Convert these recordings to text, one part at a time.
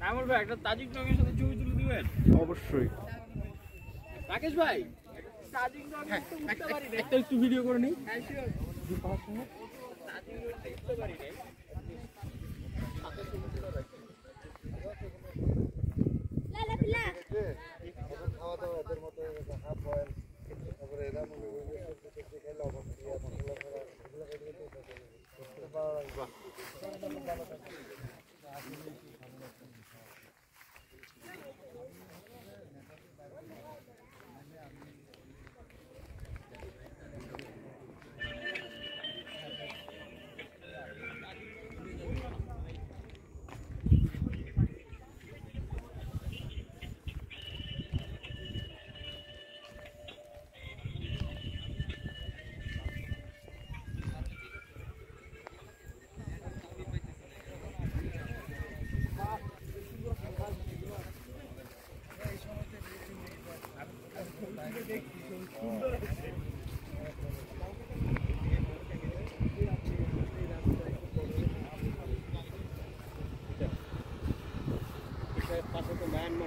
নামর ভাই একটা তাজিংডনের সাথে ছবি তুলে দিবেন অবশ্যই রাকেশ ভাই তাজিংডন তো উঠতে পারি না একটা একটু ভিডিও করে নিই তাজিংডন উঠতে পারি না লালা পিলা খাওয়া দাওয়া এদের মতো হাফ বয়েল তারপরে এরা মনে করে খেলে অভাব দিয়ে মশলা করা এগুলো খেলে ভালো লাগবে পাশে তো মায়ানমার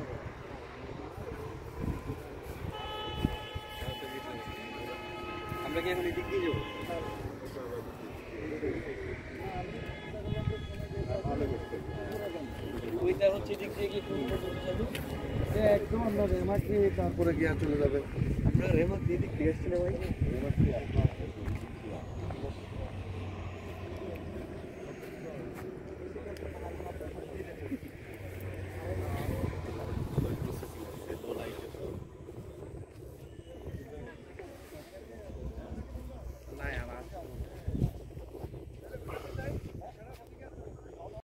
আমরা কি এখন এদিক দিয়ে যাবো ওইটা হচ্ছে এদিক দিয়ে গিয়ে একদম আমরা রেমাকে তারপরে গিয়ে চলে যাবে আমরা রেমাক দিয়ে দিক দিয়ে আসছি না ভাই